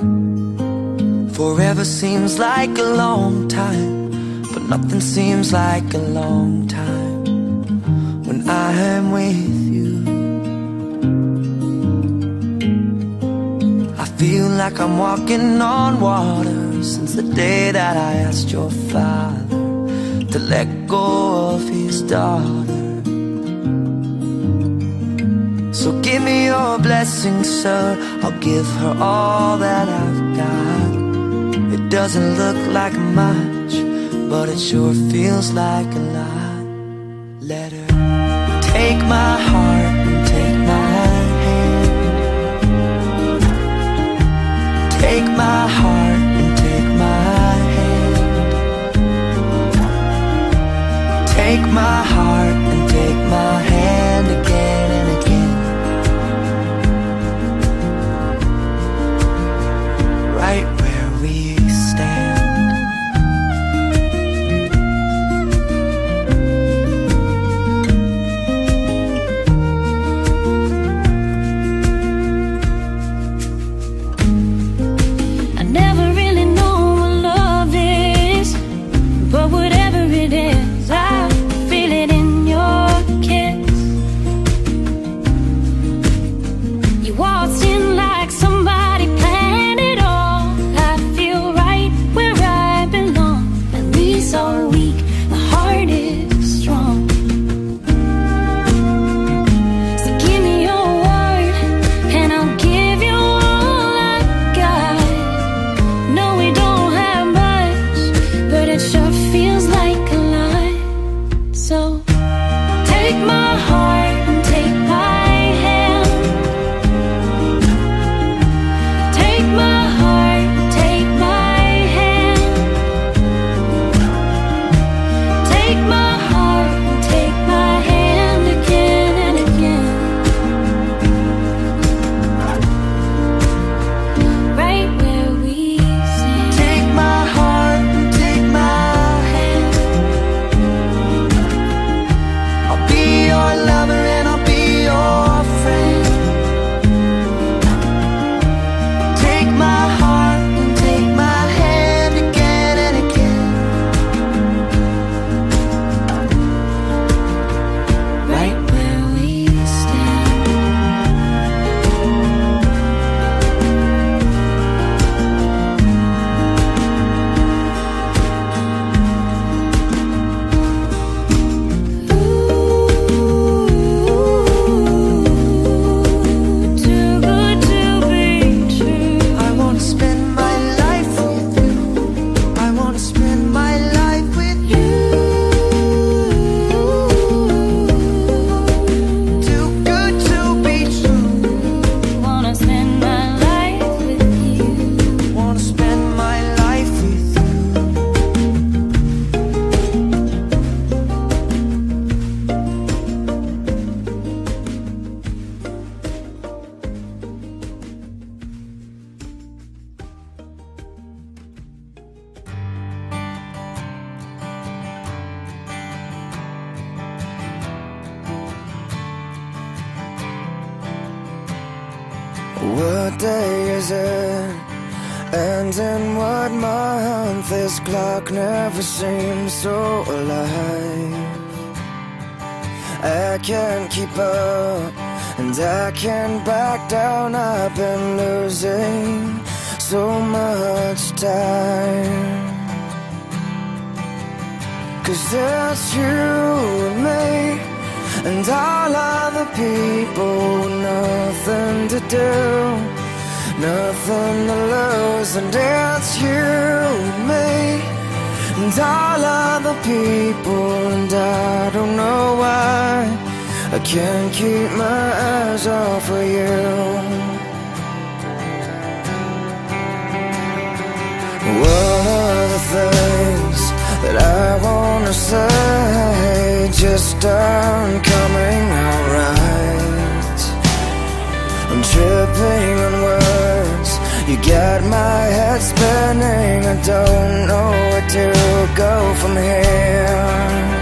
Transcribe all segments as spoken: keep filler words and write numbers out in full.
Forever seems like a long time, but nothing seems like a long time when I am with you. I feel like I'm walking on water since the day that I asked your father to let go of his daughter. So give me your blessing, sir, I'll give her all that I've got. It doesn't look like much, but it sure feels like a lot. Let her take my heart and take my hand. Take my heart and take my hand. Take my heart and take my hand again and again. Right where we stand. I never really know what love is, but whatever it is, I feel it in your kiss. You waltzed in like somebody planned it all. I feel right where I belong. At least all weak, the heart is strong. So give me your word, and I'll give you all I got. No, we don't have much, but it sure feels like a lot. So take my heart and take my hand. Take my heart, take my hand. Take my heart and take my hand again and again. Right where we stand. Take my heart and take my hand. I'll be your lover and I'll be your friend. Take my heart and take my hand again and again. Right where we stand. Ooh, too good to be true. I wanna spend my life with you. I wanna spend my life with you. Too good to be true. Wanna spend my life with you. Wanna spend my life with you. What day is it? And in what month? This clock never seems so alive. I can't keep up, and I can't back down. I've been losing so much time. Cause it's you and me, and all other people, nothing to do, nothing to lose. And it's you and me, and all other people, and I don't know why I can't keep my eyes off of you. What are the things that I wanna say just aren't coming out right? I'm tripping on words, you got my head spinning. I don't know where to go from here.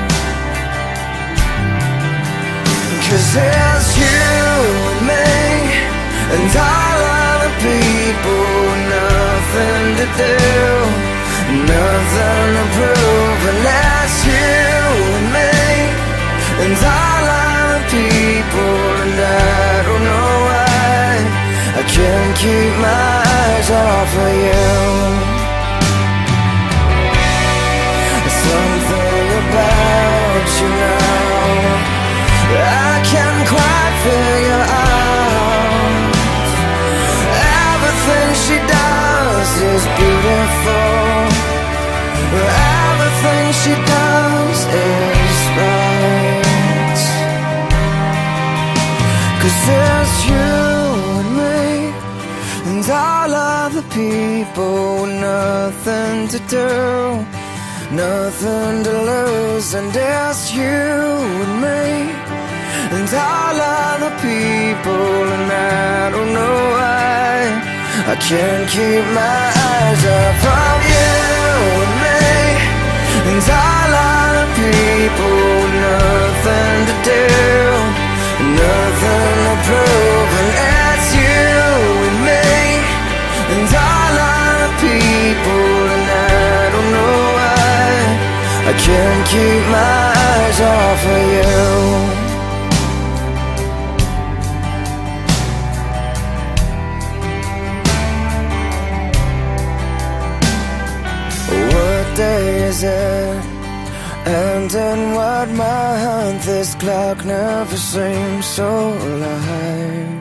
Cause it's you and me, and all other people know nothing to do, nothing to prove, and that's you and me, and all other people, and I don't know why I can't keep my eyes off of you. Something about you now I can't quite figure out. Everything she does is beautiful, everything she does is right. 'Cause there's you and me, and all other people, nothing to do, nothing to lose, and it's you and me, and all other people, and I don't know why I can't keep my eyes off of you and me, and all other people, nothing to do, nothing to prove, and it's you and me, and all other people, and I don't know why I can't keep my eyes off of you. What day is it? And in what month? This clock never seems so alive.